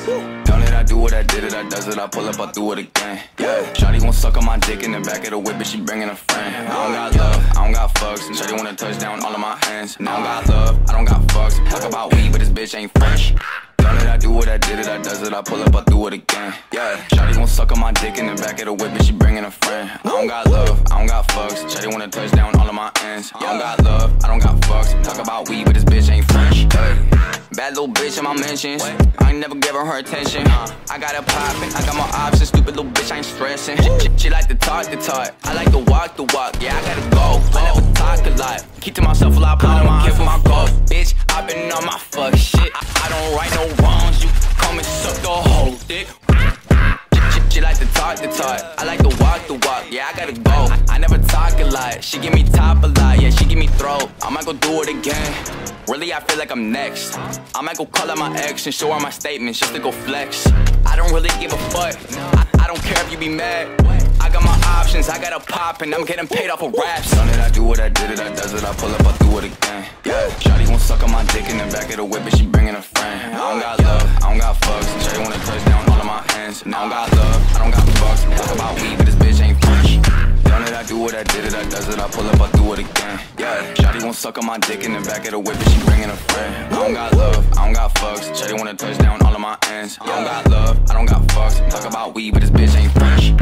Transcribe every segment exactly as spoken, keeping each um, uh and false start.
Don't let I do what I did it, I does it, I pull up, I do it again. Yeah, shawty won't suck on my dick in the back of the whip, but she bringing a friend. I don't got love, I don't got fucks. Shawty wanna touch down all of my hands. And I don't got love, I don't got fucks. Talk about weed, but this bitch ain't fresh. Don't let I do what I did it, I does it, I pull up, I do it again. Yeah, shawty won't suck on my dick in the back of the whip, but she bringing a friend. I don't got love, I don't got fucks. Shawty wanna touch down all of my ends. I don't got love, I don't got fucks. Talk about weed, but this bitch ain't fresh. Hey. Bad little bitch in my mentions. I ain't never giving her attention. I got it poppin', I got my options. Stupid little bitch, I ain't stressing. She, she like to talk the talk, I like to walk the walk. Yeah, I gotta go, I never talk a lot. Keep to myself a lot, I don't care for my goals. Bitch, I been on my fuck shit. I, I don't right no wrongs, you come and suck the whole dick. She like to talk the talk, I like to walk the walk. Yeah, I gotta go, I, I never talk a lot. She give me top a lot, yeah, she give me throat. I might go do it again. Really, I feel like I'm next. I might go call out my ex and show her my statements just to go flex. I don't really give a fuck, I, I don't care if you be mad. I got my options, I got a pop and I'm getting paid off of raps. Don't let I do what I did it, I does it, I pull up, I do it again. Yeah, shawty won't suck on my dick in the back of the whip, but she bringing a friend. I don't got love, I don't got fucks. Shawty wanna touch down all of my hands. And I don't got love, I don't got fucks. Talk about weed, but this bitch ain't fresh. Don't let I do what I did it, I does it, I pull up, I do it again. Yeah, shawty won't suck on my dick in the back of the whip, but she bringing a friend. I don't got love, I don't got fucks. Shawty wanna touch down all of my ends. I don't got love, I don't got fucks. Talk about weed, but this bitch ain't fresh.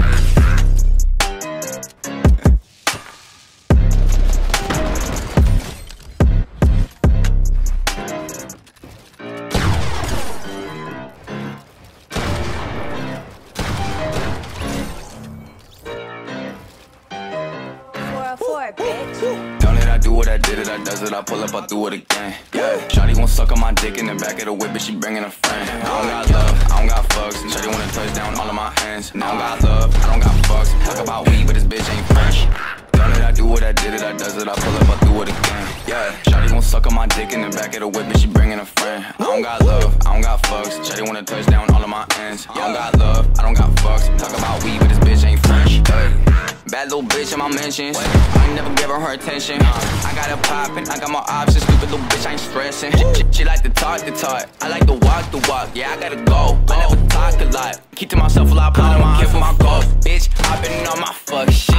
Don't let I do what I did it, I does it, I pull up, I do it again. Yeah, shawty won't suck on my dick in the back of the whip, but she bringing a friend. I don't got love, I don't got fucks. Shawty wanna touch down all of my hands. And I don't got love, I don't got fucks. Talk about weed, but this bitch ain't fresh. Don't let I do what I did it, I does it, I pull up, I do it again. Yeah, shawty won't suck on my dick in the back of the whip, but she bringing a friend. I don't got love, I don't got fucks. Shawty wanna touch down all of my ends. I don't got love, I don't got fucks. Talk about weed, but this bitch ain't fresh. Hey. Bad little bitch in my mentions. I ain't never giving her attention. I got it poppin', I got my options. Stupid little bitch, I ain't stressing. She, she, she like to talk the talk, I like to walk the walk. Yeah, I gotta go, I never talk a lot. Keep to myself a lot, I don't care for my goals. Bitch, I been on my fuck shit.